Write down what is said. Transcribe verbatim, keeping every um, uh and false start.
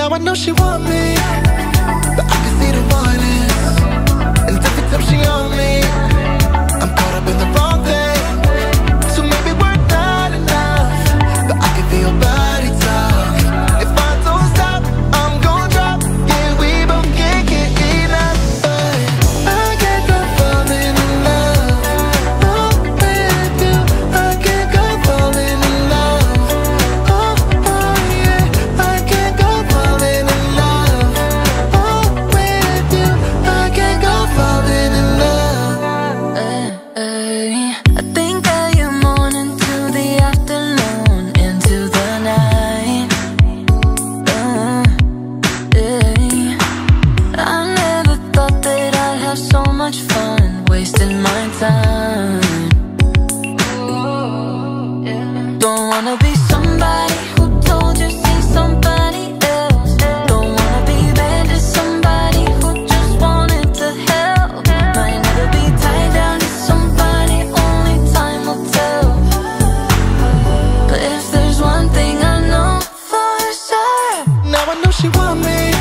Now I know she want me, but I can see the warning. And every time she on me, I'm caught up in the wrong thing. So maybe we're not enough, but I can feel your body talk. If I don't stop, I'm gonna drop. Yeah, we both can't get enough, but I can't go falling in love. Oh, with you, I can't go falling in love. Oh, oh yeah, I can't go falling in love. Oh, with you, I can't go falling in love. Hey, hey. I think that you're morning to the afternoon into the night. Uh, hey. I never thought that I'd have so much fun wasting my time. Don't wanna be somebody who told you see somebody else. Don't wanna be bad to somebody who just wanted to help. Might never be tied down to somebody, only time will tell. But if there's one thing I know for sure, now I know she want me,